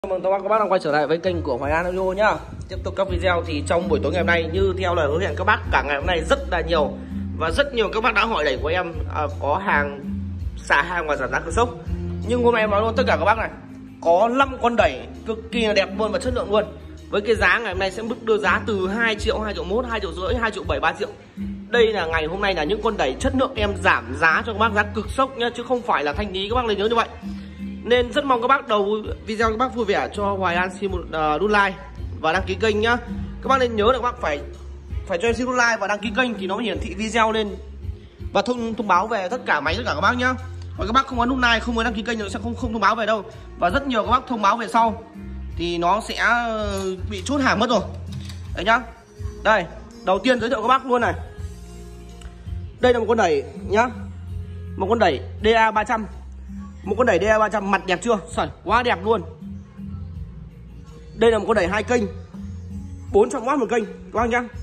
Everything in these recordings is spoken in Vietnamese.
Chào mừng các bác đang quay trở lại với kênh của Hoài An Audio nhá. Tiếp tục các video thì trong buổi tối ngày hôm nay, như theo lời hứa hẹn các bác, cả ngày hôm nay rất là nhiều và rất nhiều các bác đã hỏi đẩy của em có hàng xả hàng và giảm giá cực sốc. Nhưng hôm nay em nói luôn tất cả các bác này, có 5 con đẩy cực kỳ là đẹp luôn và chất lượng luôn. Với cái giá ngày hôm nay sẽ mức đưa giá từ 2 triệu, 2 triệu 1, 2 triệu rưỡi, 2 triệu 7, 3 triệu. Đây là ngày hôm nay là những con đẩy chất lượng em giảm giá cho các bác, giá cực sốc nhá, chứ không phải là thanh lý, các bác nên nhớ như vậy. Nên rất mong các bác đầu video các bác vui vẻ cho Hoài An xin một nút like và đăng ký kênh nhá. Các bác nên nhớ là các bác phải cho em xin nút like và đăng ký kênh thì nó hiển thị video lên và thông báo về tất cả máy tất cả các bác nhá. Còn các bác không ấn nút like, không ấn đăng ký kênh nó sẽ không thông báo về đâu. Và rất nhiều các bác thông báo về sau thì nó sẽ bị chốt hàng mất rồi. Đấy nhá. Đây, đầu tiên giới thiệu các bác luôn này. Đây là một con đẩy nhá. Một con đẩy DA 300. Một con đẩy DA 300 mặt đẹp chưa? Sởi, quá đẹp luôn. Đây là một con đẩy 2 kênh 400W một kênh các bác nhá.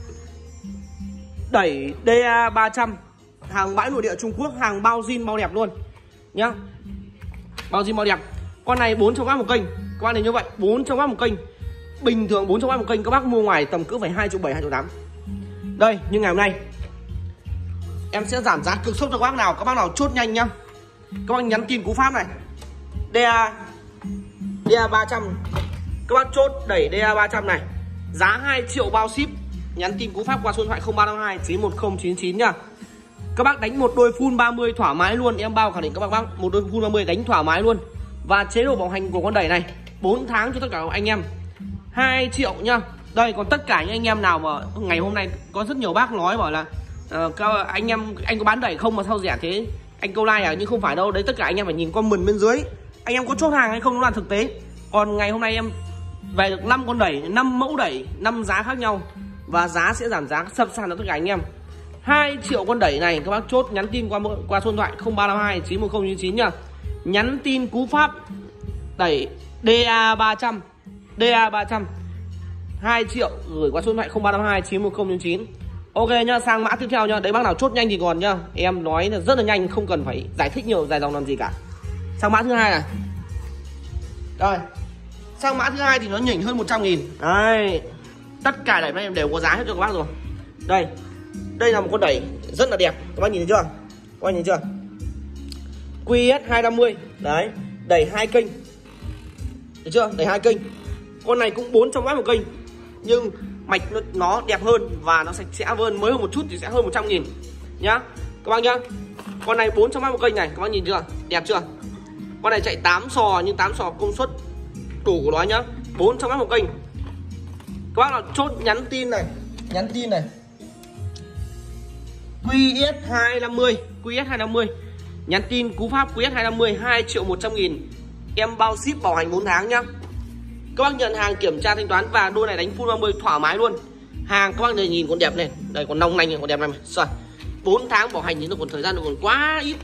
Đẩy DA 300 hàng bãi nội địa Trung Quốc, hàng bao zin bao đẹp luôn nhá. Bao zin bao đẹp. Con này 400W một kênh. Các bác này như vậy, 400W một kênh. Bình thường 400W một kênh các bác mua ngoài tầm cỡ phải 2 triệu 7, 2 triệu 8. Đây, nhưng ngày hôm nay em sẽ giảm giá cực sốc cho các bác nào chốt nhanh nhá. Các bác nhắn tin cú pháp này DA 300. Các bác chốt đẩy DA 300 này, giá 2 triệu bao ship. Nhắn tin cú pháp qua số điện thoại 0352 91099 nha. Các bác đánh một đôi full 30 thoải mái luôn. Em bao khẳng định các bác một đôi full 30 đánh thoải mái luôn. Và chế độ bảo hành của con đẩy này 4 tháng cho tất cả anh em 2 triệu nha. Đây, còn tất cả những anh em nào mà ngày hôm nay có rất nhiều bác nói bảo là anh có bán đẩy không mà sao rẻ thế anh câu like à? Nhưng không phải đâu, đấy tất cả anh em phải nhìn comment bên dưới anh em có chốt hàng hay không, nó là thực tế. Còn ngày hôm nay em về được 5 con đẩy, 5 mẫu đẩy, 5 giá khác nhau và giá sẽ giảm giá sập sàn cho tất cả anh em. 2 triệu con đẩy này các bác chốt nhắn tin qua số điện thoại 0352 91099 nha. Nhắn tin cú pháp đẩy DA 300 2 triệu gửi qua số điện thoại 0352 91099. Ok nhá, sang mã tiếp theo nhá. Đấy bác nào chốt nhanh thì còn nhá. Em nói là rất là nhanh, không cần phải giải thích nhiều dài dòng làm gì cả. Sang mã thứ hai này. Rồi. Sang mã thứ hai thì nó nhỉnh hơn 100.000. Đấy. Tất cả đẩy này em đều có giá hết cho các bác rồi. Đây. Đây là một con đẩy rất là đẹp. Các bác nhìn thấy chưa? Các bác nhìn chưa? QS 250. Đấy, đẩy 2 kênh. Được chưa? Đẩy 2 kênh. Con này cũng 400W một kênh. Nhưng mạch nó đẹp hơn và nó sạch sẽ hơn, mới hơn một chút thì sẽ hơn 100.000 nhá các bác nhá. Con này 400W một kênh này, các bác nhìn chưa, đẹp chưa? Con này chạy 8 sò nhưng 8 sò công suất đủ của nó nhá, 400W một kênh. Các bác nào chốt nhắn tin này QS 250 nhắn tin cú pháp QS 250 2 triệu 100.000 em bao ship bảo hành 4 tháng nhá. Các bác nhận hàng kiểm tra thanh toán và đôi này đánh full 30 thoải mái luôn. Hàng các bác này nhìn còn đẹp này, đây còn nong nanh còn đẹp này. Rồi. 4 tháng bảo hành thì nó còn thời gian nó còn quá ít.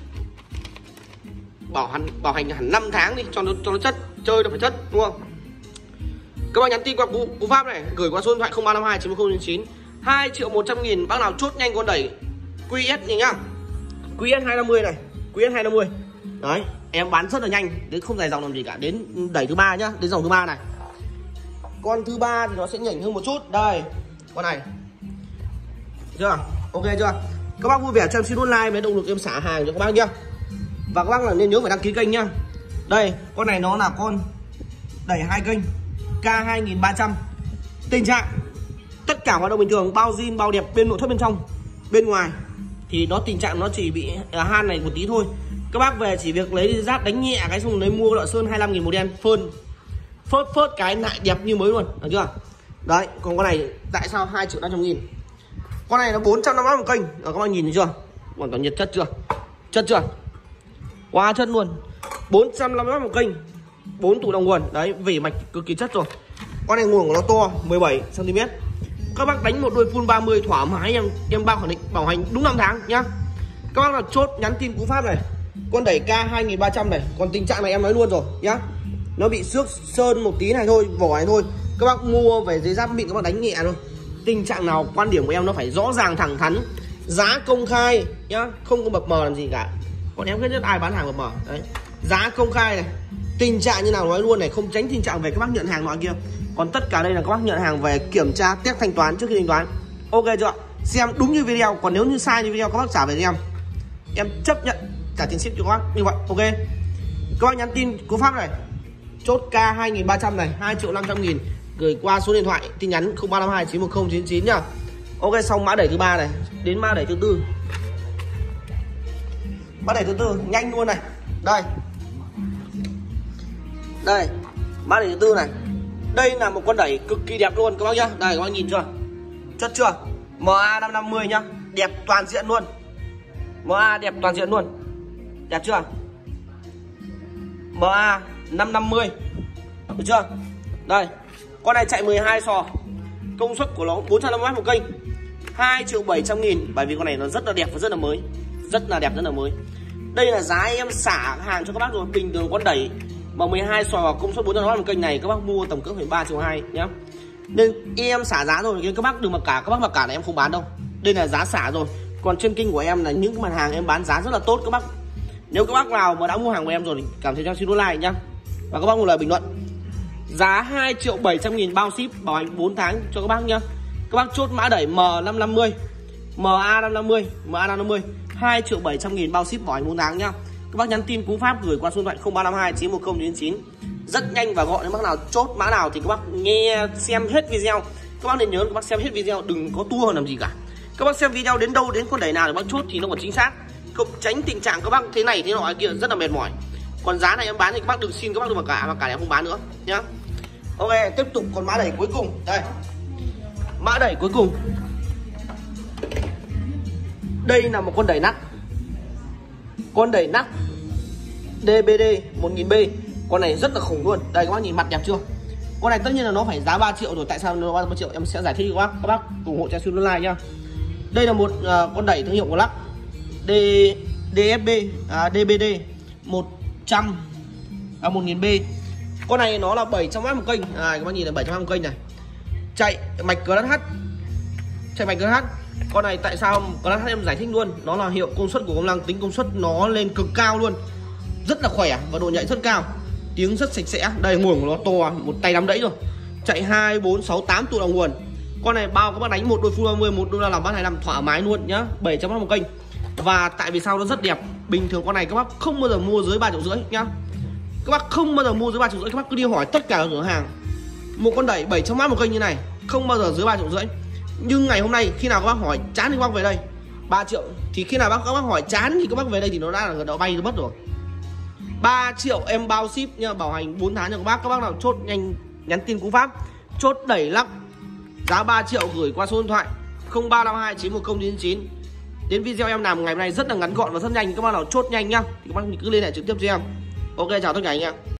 Bảo hành hẳn 5 tháng đi cho nó chất, chơi nó phải chất đúng không? Các bác nhắn tin qua cú pháp này, gửi qua số điện thoại 0352 91099 2 triệu 100.000. Bác nào chốt nhanh con đẩy QS này nhá. QS 250 này, QS 250. Đấy, em bán rất là nhanh, đến không dài dòng làm gì cả. Đến đẩy thứ 3 nhá, đến dòng thứ 3 này. Con thứ 3 thì nó sẽ nhỉnh hơn một chút. Đây, con này. Được chưa? Ok chưa? Các bác vui vẻ cho em xin nút like với động lực em xả hàng cho các bác nhá. Và các bác là nên nhớ phải đăng ký kênh nhá. Đây, con này nó là con đẩy 2 kênh K2300. Tình trạng tất cả hoạt động bình thường, bao zin bao đẹp, bên nội thất bên trong, bên ngoài thì nó tình trạng nó chỉ bị han này một tí thôi. Các bác về chỉ việc lấy giáp đánh nhẹ cái xong lấy mua loại sơn 25.000 một đen phớt cái lại đẹp như mới luôn, được chưa? Đấy, còn con này tại sao 2 triệu 500.000? Con này nó 450W một kênh. Rồi các bác nhìn thấy chưa? Hoàn toàn nhiệt chất chưa? Chất chưa? Quá chất luôn. 450W một kênh. 4 tủ đồng nguồn. Đấy, vỉ mạch cực kỳ chất rồi. Con này nguồn của nó to 17 cm. Các bác đánh một đôi full 30 thoải mái em bao khẳng định bảo hành đúng 5 tháng nhá. Các bác là chốt nhắn tin cú pháp này. Con đẩy K2300 này, còn tình trạng này em nói luôn rồi nhá. Nó bị xước sơn một tí này thôi, vỏ này thôi. Các bác mua về giấy giáp mịn các bác đánh nhẹ thôi. Tình trạng nào quan điểm của em nó phải rõ ràng thẳng thắn, giá công khai nhá, không có mập mờ làm gì cả. Còn em biết nhất ai bán hàng mập mờ. Đấy. Giá công khai này, Tình trạng như nào nói luôn này, không tránh tình trạng về các bác nhận hàng loại kia. Còn tất cả đây là các bác nhận hàng về kiểm tra test thanh toán trước khi thanh toán. Ok chưa ạ? Xem đúng như video, còn nếu như sai như video các bác trả về cho em chấp nhận trả tiền ship cho các bác như vậy. Ok, các bác nhắn tin cú pháp này, chốt K 2300 này, 2.500.000 gửi qua số điện thoại tin nhắn 0352 910 999 nhá. Ok, xong mã đẩy thứ ba này, đến mã đẩy thứ tư. Mã đẩy thứ tư nhanh luôn này. Đây, mã đẩy thứ tư này. Đây là một con đẩy cực kỳ đẹp luôn các bác nhá. Đây các bác nhìn chưa? Chất chưa? MA 550 nhá, đẹp toàn diện luôn. MA đẹp toàn diện luôn. Đẹp chưa? MA 550. Được chưa? Đây, con này chạy 12 sò. Công suất của nó 450W một kênh. 2.700.000, bởi vì con này nó rất là đẹp và rất là mới. Rất là đẹp, rất là mới. Đây là giá em xả hàng cho các bác rồi. Bình thường con đẩy mà 12 sò công suất 400W một kênh này các bác mua tầm cỡ phải 3.2 triệu nhá. Nên em xả giá rồi, các bác đừng mặc cả, các bác mặc cả là em không bán đâu. Đây là giá xả rồi. Còn trên kênh của em là những mặt hàng em bán giá rất là tốt các bác. Nếu các bác nào mà đã mua hàng của em rồi thì cảm thấy cho xin like nhá. Và các bác một lời bình luận. Giá 2.700.000 bao ship, bảo hành 4 tháng cho các bác nhá. Các bác chốt mã đẩy M550, MA550, MA550, 2.700.000 bao ship, bảo hành 4 tháng nhá. Các bác nhắn tin cú pháp gửi qua số điện thoại 0352 910 999. Rất nhanh và gọn. Nếu bác nào chốt mã nào thì các bác nghe xem hết video. Các bác nên nhớ các bác xem hết video, đừng có tua làm gì cả. Các bác xem video đến đâu, đến con đẩy nào thì bác chốt thì nó còn chính xác. Không tránh tình trạng các bác thế này thế nọ kia rất là mệt mỏi. Còn giá này em bán thì các bác đừng xin, các bác đừng mặc cả em không bán nữa nhá. Ok, tiếp tục còn mã đẩy cuối cùng. Đây, mã đẩy cuối cùng. Đây là một con đẩy nắp. Con đẩy nắp DBD 1000B. Con này rất là khủng luôn. Đây các bác nhìn mặt đẹp chưa? Con này tất nhiên là nó phải giá 3 triệu rồi. Tại sao nó 3 triệu em sẽ giải thích cho các bác. Các bác ủng hộ cho Xuân Like nhá. Đây là một con đẩy thương hiệu của Lắc DFB DBD 1000B. Con này nó là 700W một kênh. Các bác nhìn là 700W một kênh này. Chạy mạch CLH. Chạy mạch CLH. Con này tại sao CLH em giải thích luôn. Nó là hiệu công suất của công năng, tính công suất nó lên cực cao luôn. Rất là khỏe và độ nhạy rất cao. Tiếng rất sạch sẽ. Đây nguồn của nó to, một tay nắm đẫy rồi. Chạy 2, 4, 6, 8 tụ đầu nguồn. Con này bao các bác đánh một đôi full 30, một đôi la làm bát 25 thoải mái luôn nhá. 700W một kênh. Và tại vì sao nó rất đẹp. Bình thường con này các bác không bao giờ mua dưới 3,5 triệu nhá. Các bác không bao giờ mua dưới 3,5 triệu. Các bác cứ đi hỏi tất cả các cửa hàng. Một con đẩy 700W một kênh như này không bao giờ dưới 3,5 triệu. Nhưng ngày hôm nay khi nào các bác hỏi chán thì các bác về đây 3 triệu. Thì khi nào các bác hỏi chán thì các bác về đây thì nó đã là người đó bay mất rồi. 3 triệu em bao ship nha, bảo hành 4 tháng cho các bác. Các bác nào chốt nhanh nhắn tin cú pháp chốt đẩy Lắc giá 3 triệu gửi qua số điện thoại 0352 910 999. Đến video em làm ngày hôm nay rất là ngắn gọn và rất nhanh. Các bác nào chốt nhanh nhá thì các bác cứ liên hệ trực tiếp cho em. Ok, chào tất cả anh em.